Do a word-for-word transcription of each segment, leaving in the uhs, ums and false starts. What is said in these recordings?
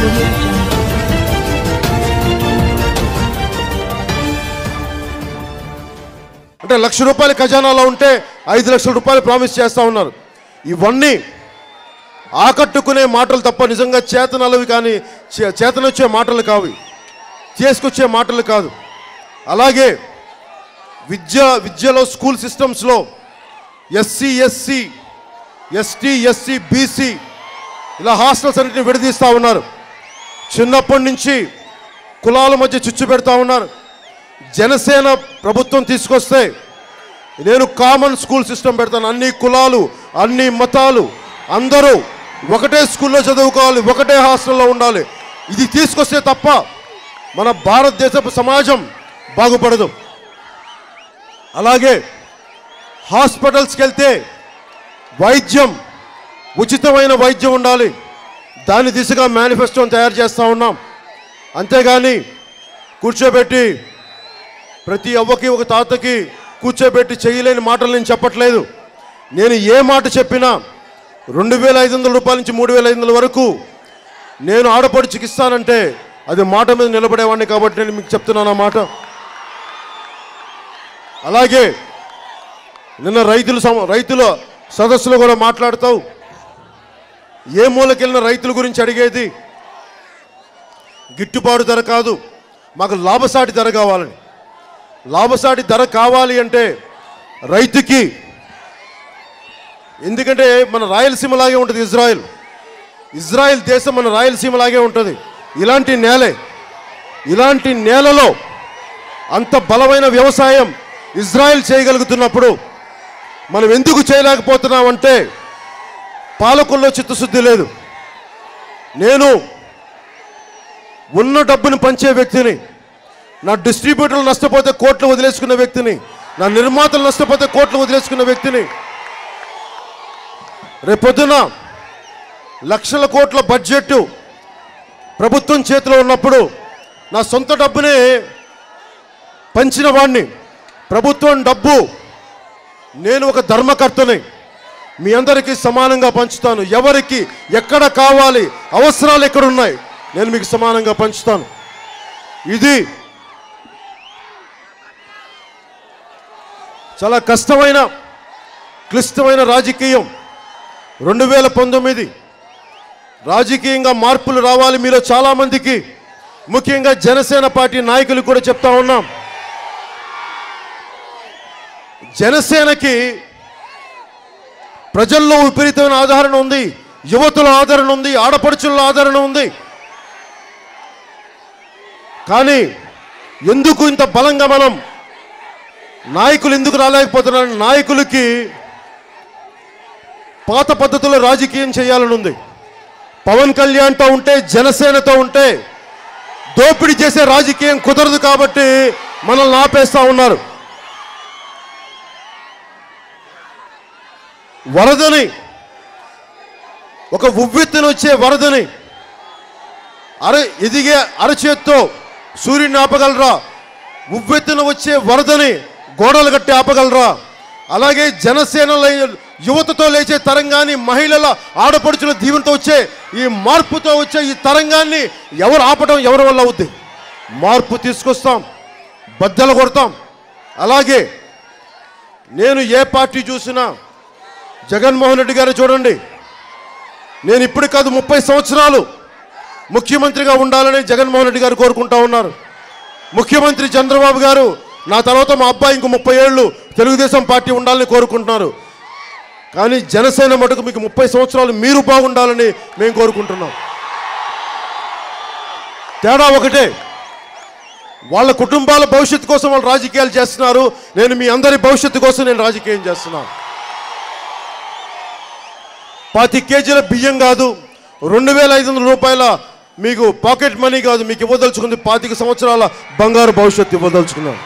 అంటే లక్ష రూపాయల ఖజానాలో ఉంటే ఐదు లక్షల రూపాయలు ప్రామిస్ చేస్తూ ఉన్నారు. ఇవన్నీ ఆకట్టుకునే మాటలు తప్ప నిజంగా చేతనలవి కానీ చేతనొచ్చే మాటలు కావు, చేసుకొచ్చే మాటలు కాదు. అలాగే విద్య విద్యలో స్కూల్ సిస్టమ్స్లో SC SC ST SC BC ఇలా హాస్టల్స్ అన్నింటినీ విడదీస్తూ ఉన్నారు. చిన్నప్పటి నుంచి కులాల మధ్య చిచ్చు పెడతా ఉన్నారు. జనసేన ప్రభుత్వం తీసుకొస్తే నేను కామన్ స్కూల్ సిస్టమ్ పెడతాను. అన్ని కులాలు అన్ని మతాలు అందరూ ఒకటే స్కూల్లో చదువుకోవాలి, ఒకటే హాస్టల్లో ఉండాలి. ఇది తీసుకొస్తే తప్ప మన భారతదేశపు సమాజం బాగుపడదు. అలాగే హాస్పిటల్స్కి వెళ్తే వైద్యం ఉచితమైన వైద్యం ఉండాలి. దాని దిశగా మేనిఫెస్టోని తయారు చేస్తూ ఉన్నాం. అంతేగాని కూర్చోబెట్టి ప్రతి అవ్వకి ఒక తాతకి కూర్చోబెట్టి చేయలేని మాటలు నేను చెప్పట్లేదు. నేను ఏ మాట చెప్పినా రెండు వేల ఐదు వందల రూపాయల నుంచి మూడు వేల ఐదు వందల వరకు నేను ఆడపడుచుకి ఇస్తానంటే అది మాట మీద నిలబడేవాడిని కాబట్టి నేను మీకు చెప్తున్నాను ఆ మాట. అలాగే నిన్న రైతులు రైతుల సదస్సులో కూడా మాట్లాడతావు. ఏ మూలకెళ్ళిన రైతుల గురించి అడిగేది గిట్టుబాటు ధర కాదు, మాకు లాభసాటి ధర కావాలని. లాభసాటి ధర కావాలి అంటే రైతుకి, ఎందుకంటే మన రాయలసీమలాగే ఉంటుంది ఇజ్రాయెల్. ఇజ్రాయెల్ దేశం మన రాయలసీమలాగే ఉంటుంది. ఇలాంటి నేలే, ఇలాంటి నేలలో అంత బలమైన వ్యవసాయం ఇజ్రాయెల్ చేయగలుగుతున్నప్పుడు మనం ఎందుకు చేయలేకపోతున్నామంటే పాలకుల్లో చిత్తశుద్ధి లేదు. నేను ఉన్న డబ్బుని పంచే వ్యక్తిని, నా డిస్ట్రిబ్యూటర్లు నష్టపోతే కోట్లు వదిలేసుకున్న వ్యక్తిని, నా నిర్మాతలు నష్టపోతే కోట్లు వదిలేసుకున్న వ్యక్తిని. రేపొద్దున లక్షల కోట్ల బడ్జెట్ ప్రభుత్వం చేతిలో ఉన్నప్పుడు నా సొంత డబ్బునే పంచిన వాడిని. ప్రభుత్వం డబ్బు నేను ఒక ధర్మకర్తని, మీ అందరికీ సమానంగా పంచుతాను. ఎవరికి ఎక్కడ కావాలి, అవసరాలు ఎక్కడున్నాయి, నేను మీకు సమానంగా పంచుతాను. ఇది చాలా కష్టమైన క్లిష్టమైన రాజకీయం. రెండు వేల పంతొమ్మిది రాజకీయంగా మార్పులు రావాలి మీలో చాలామందికి, ముఖ్యంగా జనసేన పార్టీ నాయకులు కూడా చెప్తా ఉన్నాం. జనసేనకి ప్రజల్లో విపరీతమైన ఆదరణ ఉంది, యువతుల ఆదరణ ఉంది, ఆడపడుచుల ఆదరణ ఉంది. కానీ ఎందుకు ఇంత బలంగా మనం నాయకులు ఎందుకు రాలేకపోతున్నారు? నాయకులకి పాత పద్ధతుల్లో రాజకీయం చేయాలని ఉంది. పవన్ కళ్యాణ్తో ఉంటే, జనసేనతో ఉంటే దోపిడీ చేసే రాజకీయం కుదరదు కాబట్టి మనల్ని ఆపేస్తా ఉన్నారు. వరదని, ఒక ఉవ్వెత్తున వచ్చే వరదని అర ఎదిగే అరచేత్తో సూర్యుడిని ఆపగలరా? ఉవ్వెత్తున వచ్చే వరదని గోడలు కట్టి ఆపగలరా? అలాగే జనసేన యువతతో లేచే తరంగాన్ని, మహిళల ఆడపడుచుల దీవెనతో వచ్చే ఈ మార్పుతో వచ్చే ఈ తరంగాన్ని ఎవరు ఆపడం, ఎవరి వల్ల అవుద్ది? మార్పు తీసుకొస్తాం, బద్దలు కొడతాం. అలాగే నేను ఏ పార్టీ చూసినా, జగన్మోహన్ రెడ్డి గారు చూడండి, నేను ఇప్పుడు కాదు ముప్పై సంవత్సరాలు ముఖ్యమంత్రిగా ఉండాలని జగన్మోహన్ రెడ్డి గారు కోరుకుంటా ఉన్నారు. ముఖ్యమంత్రి చంద్రబాబు గారు నా తర్వాత మా అబ్బాయి ఇంకో ముప్పై ఏళ్ళు తెలుగుదేశం పార్టీ ఉండాలని కోరుకుంటున్నారు. కానీ జనసేన మటుకు మీకు ముప్పై సంవత్సరాలు మీరు బాగుండాలని మేము కోరుకుంటున్నాం. తేడా ఒకటే, వాళ్ళ కుటుంబాల భవిష్యత్తు కోసం వాళ్ళు రాజకీయాలు చేస్తున్నారు. నేను మీ అందరి భవిష్యత్తు కోసం నేను రాజకీయం చేస్తున్నాను. పాతి కేజీల బియ్యం కాదు, రెండు వేల ఐదు వందల రూపాయల మీకు పాకెట్ మనీ కాదు, మీకు ఇవ్వదలుచుకుంది పాతిక సంవత్సరాల బంగారు భవిష్యత్తు ఇవ్వదలుచుకున్నాను.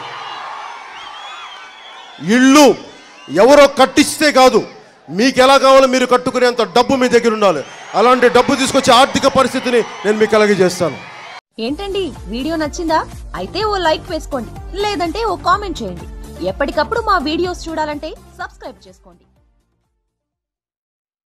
ఇళ్ళు ఎవరో కట్టిస్తే కాదు, మీకు ఎలా కావాలో మీరు కట్టుకునేంత డబ్బు మీ దగ్గర ఉండాలి. అలాంటి డబ్బు తీసుకొచ్చే ఆర్థిక పరిస్థితిని నేను మీకు కలిగజేస్తాను. ఏంటండి, వీడియో నచ్చిందా? అయితే ఓ లైక్ వేసుకోండి, లేదంటే ఓ కామెంట్ చేయండి. ఎప్పటికప్పుడు మా వీడియోస్ చూడాలంటే సబ్స్క్రైబ్ చేసుకోండి.